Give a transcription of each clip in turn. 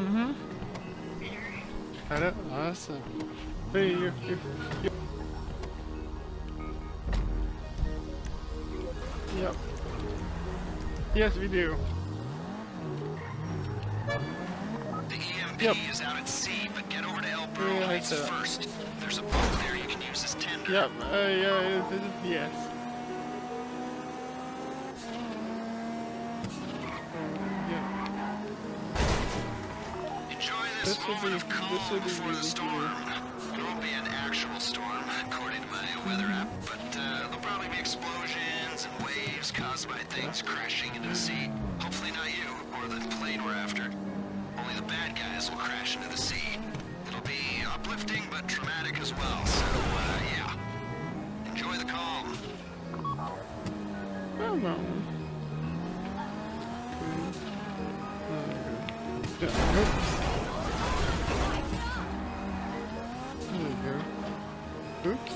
Mm-hmm. Got it? Awesome. Hey, you. Yep. Yes, we do. The EMP is out at sea, but get over to El Burro Heights first. There's a boat there you can use as tender. Yep, yeah, yes. Enjoy this moment of calm before the storm. It won't be an actual storm, according to my weather app, but there'll probably be explosions and waves caused by things crashing into the sea. Hopefully not you, or the plane we're after. Only the bad guys will crash into the sea. It'll be uplifting, but traumatic as well, so, yeah. Enjoy the calm. Oh, no. Oops. There we go. Oops.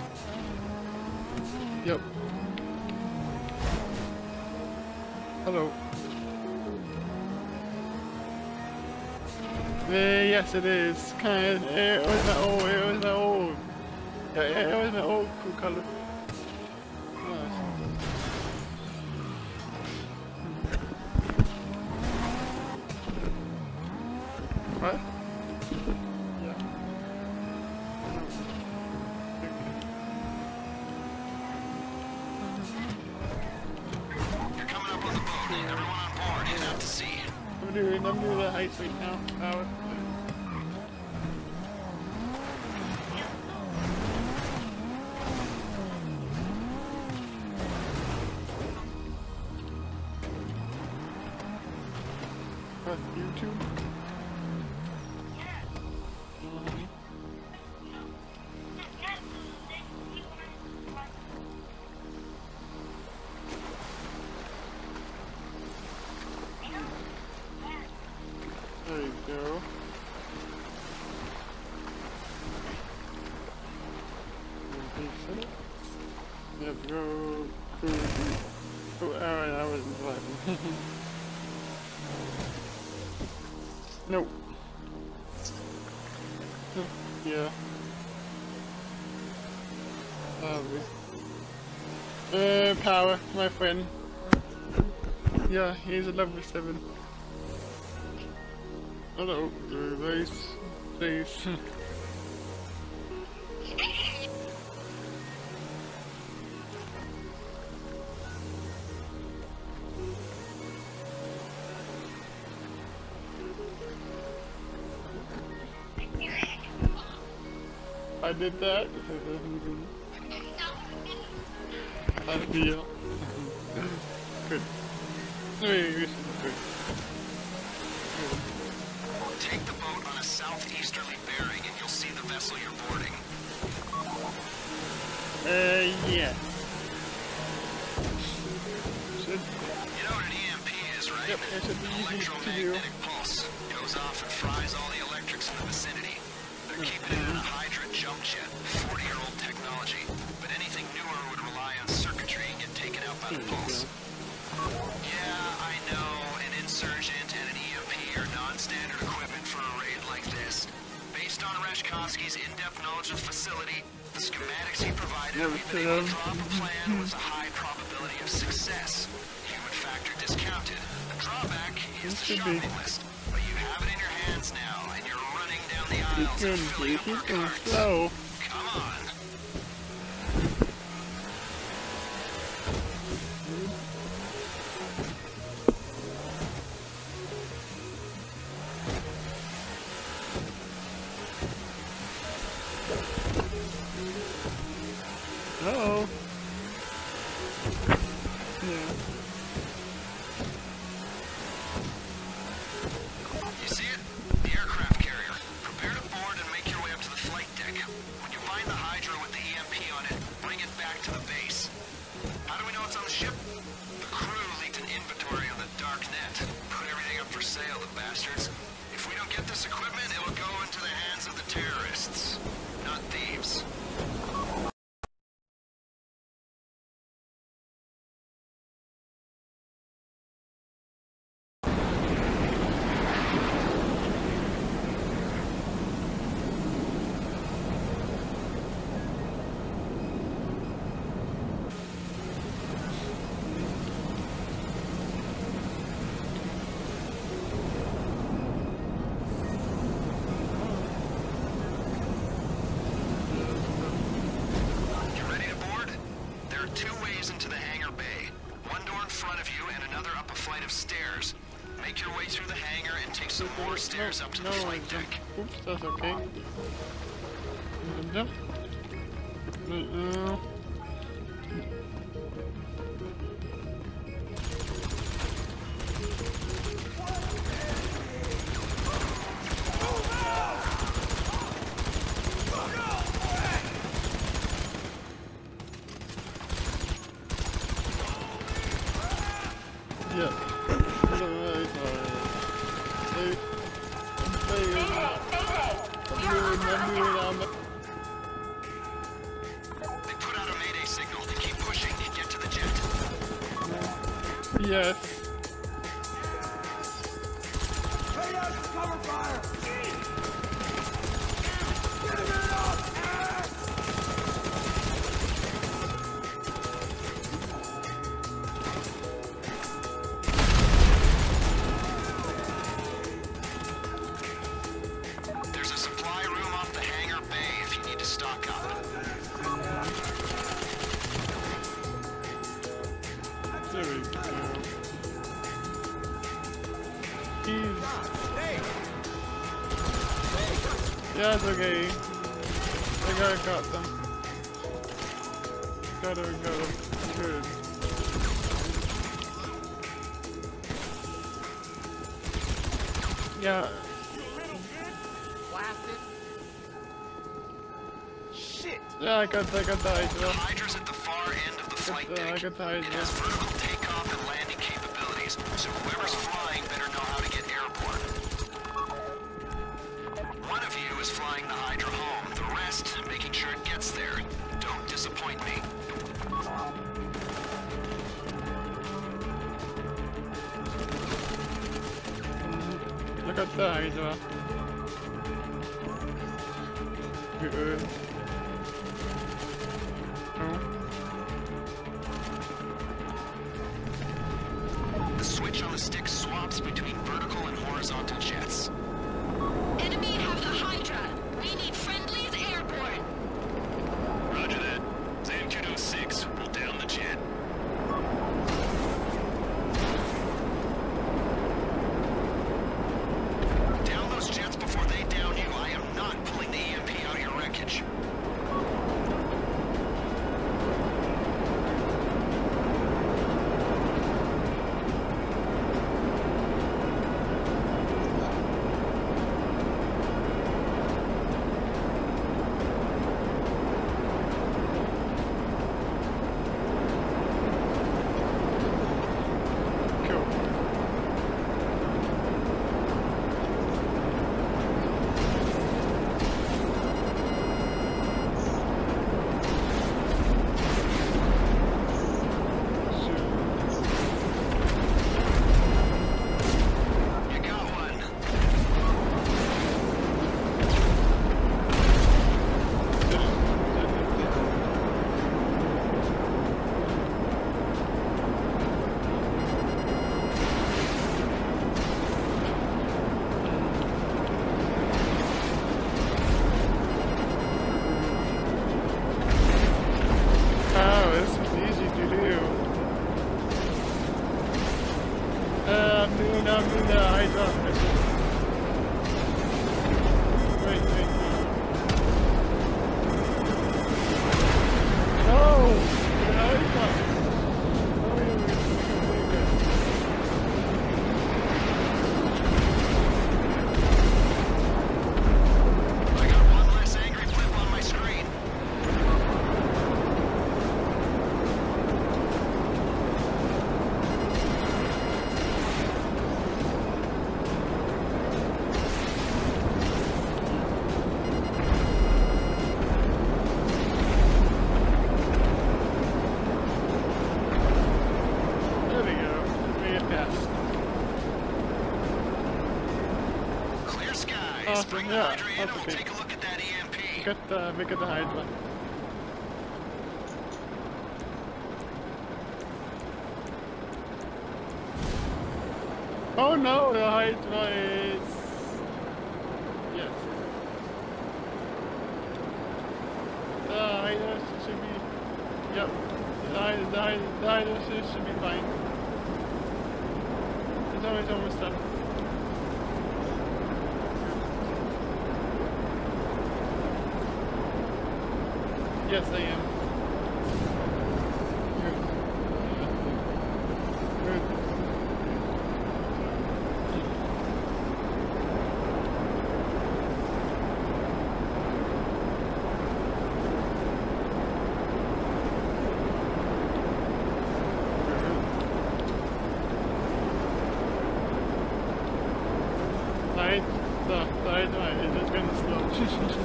Yep. Hello. Yes, it is. Kind of. It was not old. It was not old. Yeah, it was an old cool color. Nice. What? Yeah. You're coming up on the boat. Everyone on board, head out to sea. I'm doing the heights right now. Power. YouTube. There you go. You have to go through. Oh, alright, I wasn't laughing. Nope. Yeah. Power, my friend. Yeah, he's a level 7. Hello, base. I did that. Ideal. Good. Good. Take the boat on a southeasterly bearing and you'll see the vessel you're boarding. Yeah. You know what an EMP is, right? Yep, it should be easy to do. Electromagnetic pulse. Goes off and fries all the electrics in the vicinity. They're keeping it in a Hydra jump jet, 40-year-old technology. But anything newer would rely on circuitry and get taken out by the pulse. Yeah, I know, an insurgent and an EMP are non-standard equipment for a raid like this. Based on Reshkovsky's in-depth knowledge of the facility, the schematics he provided, we've been able to draw up a plan with a high probability of success. Human factor discounted. The drawback is the shopping list. But you have it in your hands now, and you're running down the aisles and filling up your carts. Slow. Come on. Uh-oh. Yeah. You see it? The aircraft carrier. Prepare to board and make your way up to the flight deck. When you find the Hydra with the EMP on it, bring it back to the base. How do we know it's on the ship? The crew leaked an inventory on the dark net. Put everything up for sale, the bastards. If we don't get this equipment, it'll go into the hands of the terrorists, not thieves. entries into the hangar bay. One door in front of you and another up a flight of stairs. Make your way through the hangar and take some more stairs up to the flight deck. Oops, that's okay. Jump. Yeah. They put out a mayday signal to keep pushing and get to the jet. Yes. Hey, out for cover fire! Get him in up! There's a supply room off the hangar bay if you need to stock up. There we go. Ease. Yeah, it's okay. I got them. Got him. Good. Yeah. Shit! Yeah, I got the The Hydra. Hydra's at the far end of the flight I deck. got the It Hydra. has vertical takeoff and landing capabilities, so whoever's flying better know how to get airborne. One of you is flying the Hydra home, the rest making sure it gets there. Don't disappoint me. Look at the Hydra. Good. Oh. The switch on the stick swaps between vertical and horizontal jets. Enemy have the Hydra. We need friendlies airborne. Roger that. Zam 206 will down the jet. Down those jets before they down you. I am not pulling the EMP out of your wreckage. Cool. You got one. Oh, this is easy to do. I'm doing the Hydra. Wait. No! The Hydra! Oh, I got one less angry blip on my screen. There we go. We passed. Clear skies. Awesome, Bring the yeah, Hydra in and that's we'll okay. take a look at that EMP. We got the Hydra. Oh no, the Hydra is... Yes. The Hydra should be Yep. This should be fine. It's almost done. Yes, I am. It has been slow.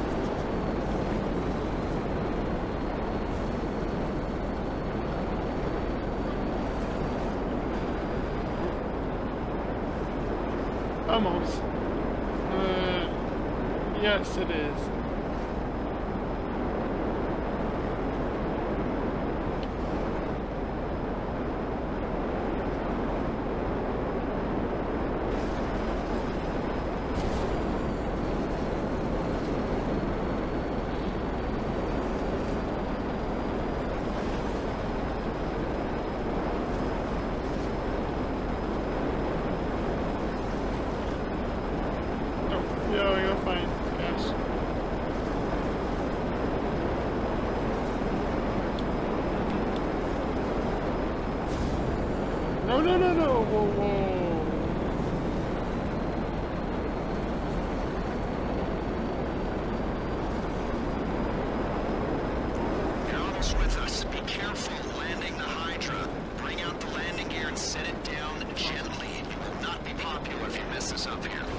Almost. Yes, it is. Yeah, you're fine. Yes. No, no, no, no. Whoa, whoa. You're almost with us. Be careful landing the Hydra. Bring out the landing gear and set it down gently. You will not be popular if you mess this up here.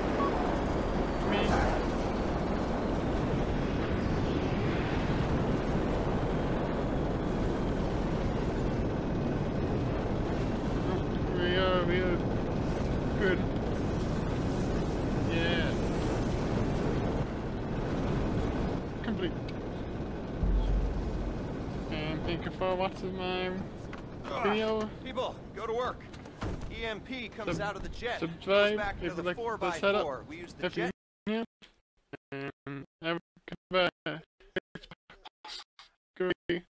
We are good. Yeah. Complete. And thank you for watching my video. People, go to work. EMP comes out of the jet. Subscribe Goes back if to you the like the 4x4. setup. We use the If you jet. and have a good